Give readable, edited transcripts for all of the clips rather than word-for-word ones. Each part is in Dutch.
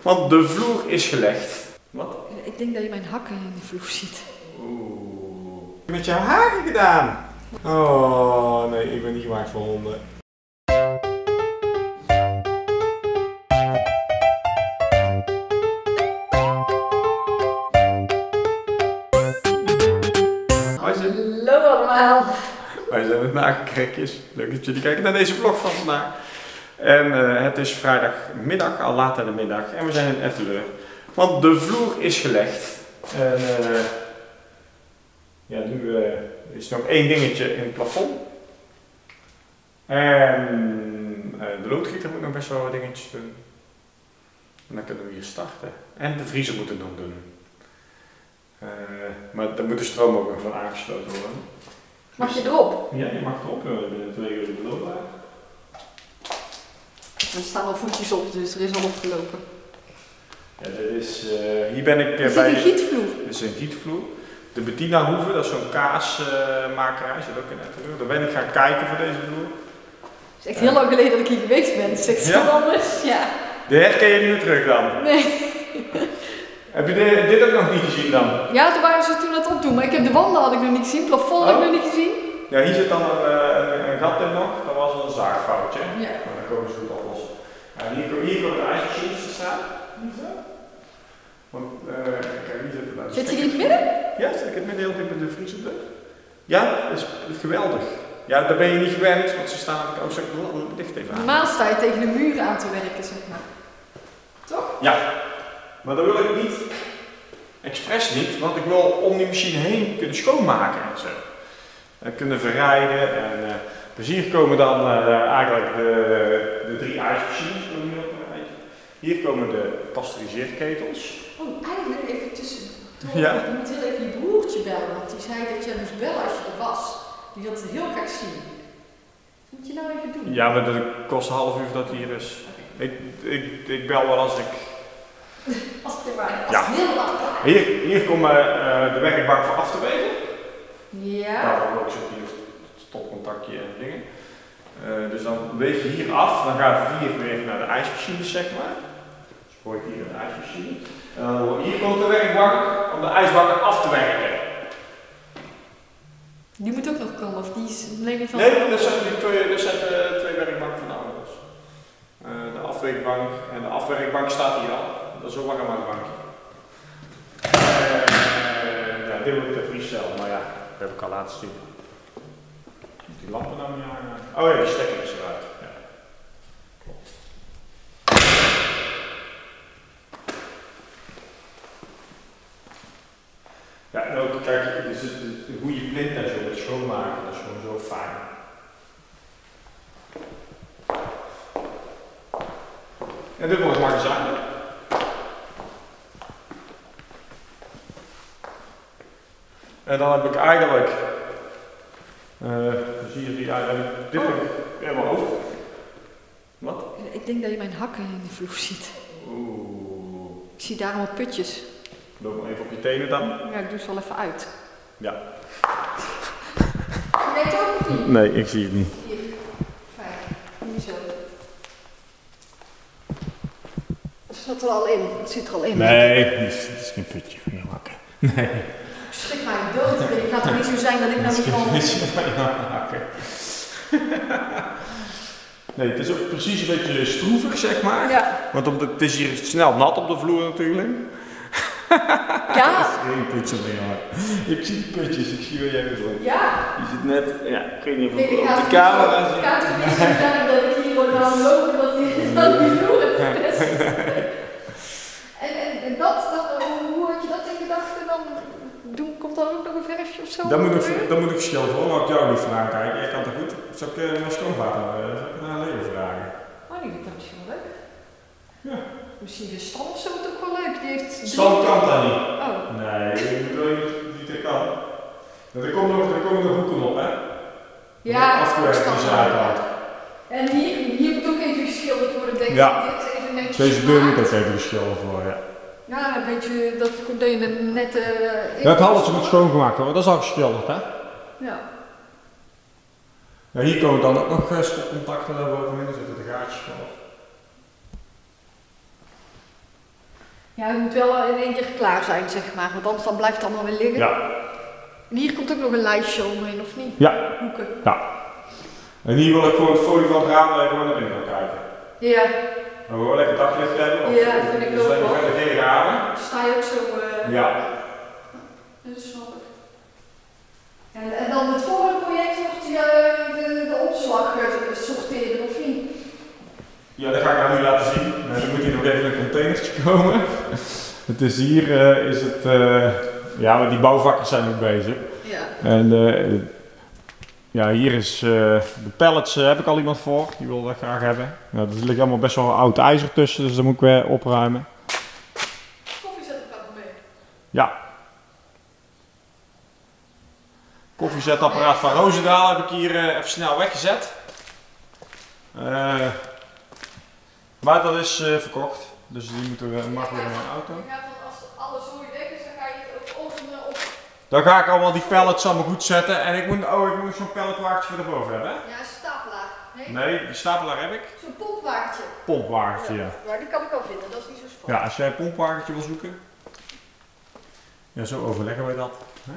Want de vloer is gelegd. Wat? Ik denk dat je mijn hakken in de vloer ziet. Oeh. Met je haren gedaan. Oh nee, ik ben niet gemaakt voor honden. Hallo allemaal. Wij zijn de Nagelkrekjes. Leuk dat jullie kijken naar deze vlog van vandaag. En het is vrijdagmiddag, al laat in de middag. En we zijn in Etteleur. Want de vloer is gelegd. En ja, nu is er nog één dingetje in het plafond. En de loodgieter moet nog best wel wat dingetjes doen. En dan kunnen we hier starten. En de vriezer moet het nog doen. Maar daar moet de stroom ook nog van aangesloten worden. Mag je erop? Ja, je mag erop binnen 2 uur de lood laten. Er staan al voetjes op, dus er is al opgelopen. Ja, dit is, hier ben ik Is bij... dit een gietvloer? Dit is een gietvloer. De Bettina Hoeve, dat is zo'n kaasmakerij, zit ook in Etteleur. Daar ben ik gaan kijken voor deze vloer. Het is echt heel lang geleden dat ik hier geweest ben. Het is echt heel anders. Ja. De herken je niet meer terug dan? Nee. Heb je dit ook nog niet gezien dan? Ja, toen waren ze toen aan het opdoen, maar ik heb de wanden had ik nog niet gezien, het plafond had ik nog niet gezien. Ja, hier zit dan een gat in nog, dat was een zaagfoutje. Ja. Maar dan komen ze goed oplossen. En hier komen de ijsmachines te staan. Want kijk, hier zit het. Zit je die in het midden? Ja, zit ik in het midden heel diep in de vriezer. Ja, dat is geweldig. Ja, daar ben je niet gewend, want ze staan ook zo dicht even aan. Normaal sta je tegen de muren aan te werken, zeg maar. Toch? Ja, maar dat wil ik niet. Expres niet, want ik wil om die machine heen kunnen schoonmaken en zo. En kunnen verrijden. En, dus hier komen dan eigenlijk de 3 ijsmachines. Hier komen de pasteuriseerketels. Oh, eigenlijk even tussen. Ja. Je moet heel even je broertje bellen, want die zei dat jij moest bellen als je er was. Die wil het heel graag zien. Wat moet je nou even doen? Ja, maar dat kost een half uur dat hij hier is. Ik bel wel als ik... Als het er maar Ja. heel lang. Hier komen de werkbank voor af te wegen. Ja. Daarvan ook zit hier het stopcontactje en dingen. Dus dan weeg je hier af, dan gaat het hier weer even naar de ijsmachine, zeg maar. Dus gooi ik hier in de ijsmachine. Hier komt de werkbank om de ijsbakken af te werken. Die moet ook nog komen, of die is alleen van... Nee, dat zijn de 2 werkbanken van de ouders. De afweekbank en de afwerkbank staat hier al. Dat is een lange bankje. Ja, dit wordt de vriescel, maar ja, dat heb ik al laten zien. Die lampen nou niet aan. Oh ja, die stekker is eruit. Ja. Klopt. Ja, en ook kijk, dus hoe je plint en zo met schoonmaken, dat is gewoon zo fijn. En dit wordt het magazijn. En dan heb ik eigenlijk, zie je die eigenlijk, dit helemaal over. Wat? Ik denk dat je mijn hakken in de vloer ziet. Oeh. Ik zie daar allemaal putjes. Loop maar even op je tenen dan. Ja, ik doe ze wel even uit. Ja. Jij het ook of niet? Nee, ik zie het niet. 4, 5, niet zo. Of zat er al in? Het zit er al in. Nee, het is geen putje van je hakken. Nee. Schrik mij dood. Het gaat toch niet zo zijn dat ik nou niet kan... Van je hakken. Nee, het is ook precies een beetje stroevig, zeg maar. Ja. Want het is hier snel nat op de vloer natuurlijk. Ja. Er is geen putje van je hakken. Ik zie de putjes, ik zie waar jij bedoelt. Ja. Je zit net, ja, ik weet niet of Nee, op de camera zit. Ik ga toch niet zo zijn dat ik hier word gaan lopen dat die vloer het best. En dat, hoe had je dat in gedachten dan? Komt dan ook nog een verfje of zo? Dat moet ik schilderen hoor, maar ik jou niet vragen. Kijk, jij kan dat goed. Zal ik mijn schoonvader naar Leo vragen? Oh, die vindt dat misschien wel leuk. Ja. Misschien is Stan of zo het ook wel leuk. Die heeft... Stan kan dat niet. Oh. Nee, ik wil niet dat kan. Er komen nog hoeken op, hè? Ja, afgewerkt die zijkant. En hier moet ook even geschilderd worden, denk ik. Ja. Dit even netjes Deze deur moet gemaakt. ook even geschilderd worden, ja. Ja, een beetje dat je net... Ja, het halletje moet schoongemaakt worden, dat is al geschilderd, hè? Ja. Ja, hier komen dan ook nog stopcontacten naar bovenin, er zitten de gaatjes voor. Ja, het moet wel in één keer klaar zijn, zeg maar. Want anders dan blijft het allemaal weer liggen. Ja. En hier komt ook nog een lijstje omheen, of niet? Ja. Hoeken. Ja. En hier wil ik gewoon het folie van het raam dat je gewoon naar binnen kan kijken. Ja. We gewoon lekker daglicht hebben. Of, Ja, dat vind ik ook wel. Dus verder geen ramen. Sta je ook zo... Ja. Dat is snap ik. En dan het volgende project wordt de opslag sorteren, of niet? Ja, dat ga ik nou nu laten zien. Dan moet hier nog even een containertje komen. Het is hier, is het, ja, die bouwvakkers zijn ook bezig. Ja. En ja, hier is de pallets, heb ik al iemand voor, die wil dat graag hebben. Nou, er ligt allemaal best wel oud ijzer tussen, dus dat moet ik weer opruimen. Koffiezetapparaat mee? Ja. Koffiezetapparaat van Roosendaal heb ik hier even snel weggezet. Maar dat is verkocht, dus die moeten we makkelijk in mijn auto. Je gaat dan, als alles zo weg is, dan ga je het ook openen op... Dan ga ik allemaal die pallets allemaal goed zetten en ik moet zo'n palletwagentje voor erboven hebben. Ja, een stapelaar. Nee, die stapelaar heb ik. Zo'n pompwagentje. Pompwagentje, ja. Maar die kan ik wel vinden, dat is niet zo spannend. Ja, als jij een pompwagentje wil zoeken. Ja, zo overleggen wij dat. Hè?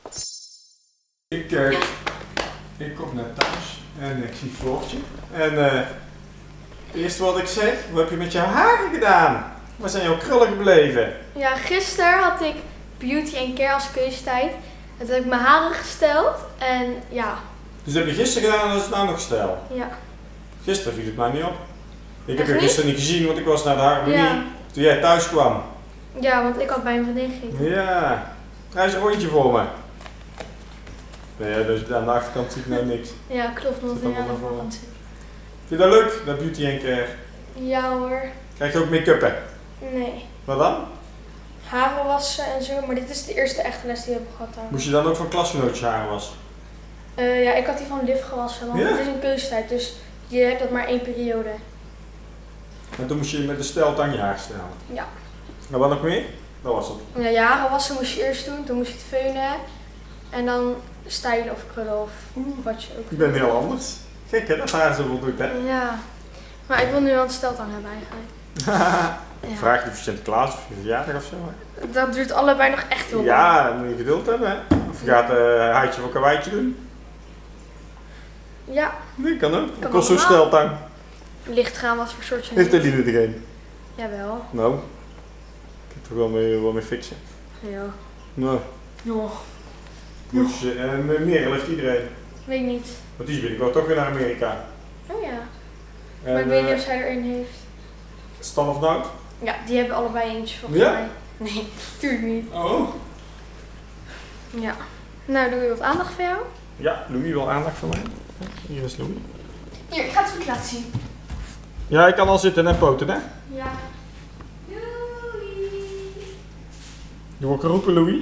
Ik kom net thuis en ik zie Floortje. En het eerste wat ik zeg, wat heb je met jouw haren gedaan? Waar zijn jouw krullen gebleven? Ja, gisteren had ik beauty en care als keuzetijd. En toen heb ik mijn haren gesteld en ja. Dus dat heb je gisteren gedaan en dat is het nou nog stijl? Ja. Gisteren viel het mij niet op. Ik heb Echt je niet? gisteren niet gezien, want ik was naar de harmonie Ja. toen jij thuis kwam. Ja, want ik had bij mijn vriendin gegeten. Ja, draai eens een rondje voor me. Nee, dus aan de achterkant zie ik nou niks. Ja, klopt, want Zit ik aan allemaal de naar voorkant zit. Vind je dat leuk, dat beauty en care? Ja hoor. Krijg je ook make-up, hè? Nee. Wat dan? Haren wassen en zo, maar dit is de eerste echte les die ik heb gehad daar. Moest je dan ook van klasgenootjes haar was? Ja, ik had die van Liv gewassen, want Ja? het is een keuzetijd, dus je hebt dat maar één periode. En toen moest je met de steltang je haar stellen. Ja. En wat nog meer? Dat was het. Ja, je haren wassen moest je eerst doen, toen moest je het feunen. En dan stylen of krullen of wat je ook Ik ben heel anders. Gek hè, dat haar zoveel doet hè? Ja. Maar ik wil nu wel een steltang hebben eigenlijk. Ja. Vraag je voor Sinterklaas of je verjaardag of zo hè? Dat duurt allebei nog echt heel lang. Ja, dan moet je geduld hebben hè. Of je gaat een haartje voor karweitje doen. Ja, Nee, kan ook. Kan Kost zo'n allemaal. steltang. licht gaan wat voor soort je Heeft neemt. Eline er een? Jawel. Nou, ik heb er wel mee fixen. Ja. Nou, Nog. en Merel heeft iedereen. Weet niet. Want die is binnenkort toch weer naar Amerika. Oh ja. En, Maar ik weet niet of zij er een heeft. Stan of Nout? Ja, die hebben allebei eentje volgens Ja? mij. Nee, tuurlijk niet. Oh. Ja. Nou, doe je wat aandacht voor jou? Ja, Louis wil aandacht van mij. Hier is Louis. Hier, ik ga het goed laten zien. Ja, ik kan al zitten en poten, hè? Ja. Doei. Doe ik roepen, Louis?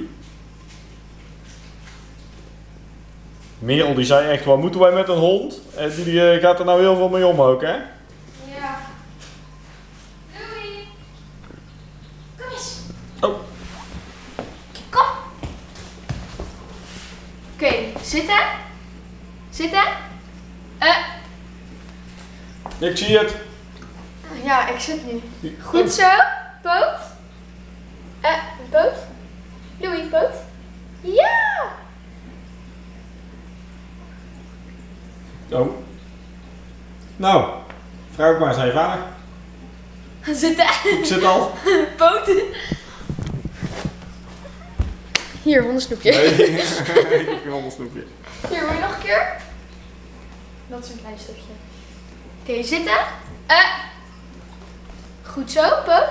Merel die zei echt, wat moeten wij met een hond? En die gaat er nou heel veel mee om ook, hè? Ja. Doei. Kom eens. Oh. Kom. Oké, zitten. Zitten. Ik zie het. Ja, ik zit nu. Goed zo. Poot. Poot. Louis, poot. Ja. Oh. Nou, vraag ik maar eens aan je vader. Zitten. Ik zit al. Poten. Hier, hondensnoepje. Nee, ik heb geen hondensnoepje. Hier, wil je nog een keer? Dat is een klein stukje. Oké, zitten. Goed zo, poot.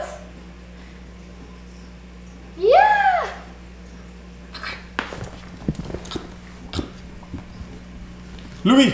Ja. Louis.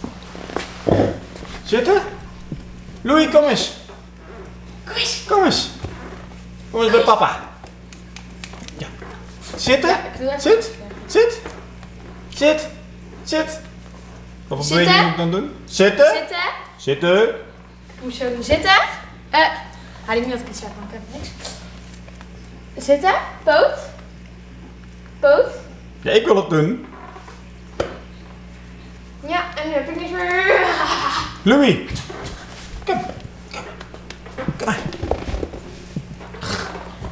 Zitten? Louis, kom eens. Kom eens. Kom eens. Kom eens bij papa. Ja. Zitten? Ja, ik doe even. Zit. Zit. Zit. Zit. Wat voor Zitten. beweging moet ik dan doen? Zitten. Zitten. Zitten. Ik moet zo doen. Zitten. Hij denkt niet dat ik iets zeg, maar ik heb niks. Zitten. Poot. Poot. Ja, ik wil het doen. Ja, en nu heb ik niks meer. Louis. Kom. Kom maar.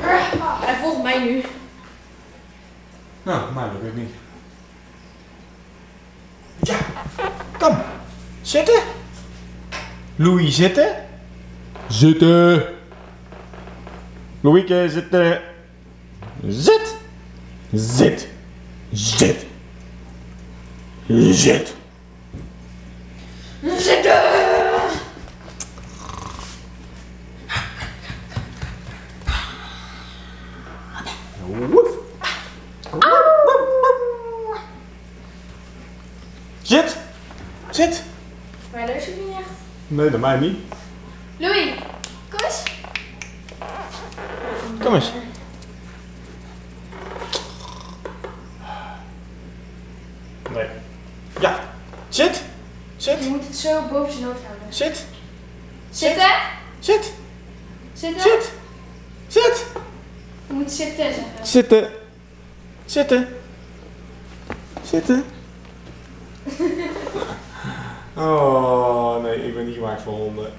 volgt mij nu. Nou, mij lukt het niet. Ja, kom. Zitten. Louis, zitten. Zitten. Louieke, zitten. Zit. Zit. Zit. Zit. Zitten! Woef. Zit. Zit. Maar luistert niet echt. Nee, dat mij niet. Louis, kom eens. Kom eens. Nee. Ja. Zit. Zit. Je moet het zo boven zijn hoofd houden. Zit. Zitten? Zit. Zitten? Zit. Zit. Je moet zitten zeggen. Zitten. Zitten. Zitten. Oh nee, ik ben niet gemaakt voor honden.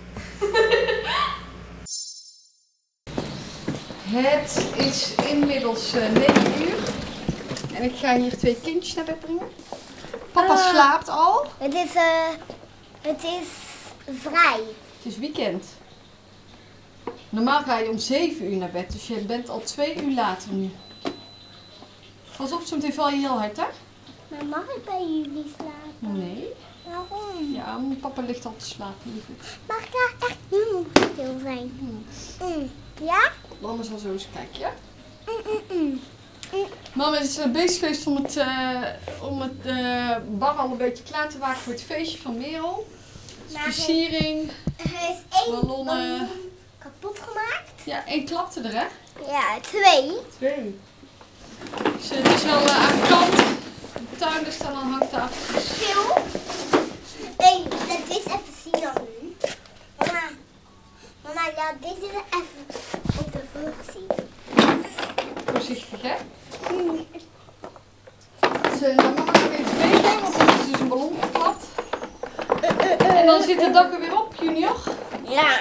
Het is inmiddels 9 uur. En ik ga hier 2 kindjes naar bed brengen. Papa slaapt al. Het is vrij. Het is weekend. Normaal ga je om 7 uur naar bed, dus je bent al 2 uur later nu. Pas op, zometeen val je heel hard, hè? Maar mag ik bij jullie slapen? Nee. Waarom? Ja, papa ligt al te slapen, lieverd. Mag ik daar echt stil zijn? Ja? Mama zal zo eens kijken, ja? Mama is bezig geweest om het bar al een beetje klaar te maken voor het feestje van Merel. Versiering, Er is 1 ballonnen. kapot gemaakt. Ja, 1 klapte er, hè? Ja, 2. 2. Dus het is wel aan de kant. De tuin, er staan al hangtafeltjes. Stil. Nee, dat is even zien dan nu. Mama, ja, dit is even op de vloer zien. Voorzichtig, hè? Dus dan mag ik nog even vegen, want er is dus een ballon geklapt. En dan zit het dak er weer op, Junior. Ja.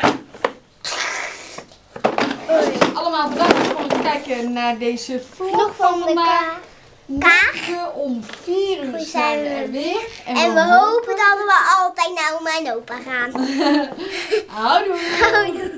Allemaal bedankt voor het kijken naar deze vlog van vandaag. Morgen om 4 uur zijn we er weer. En we hopen dat we altijd naar oma en opa gaan. Houdoe! Houdoe.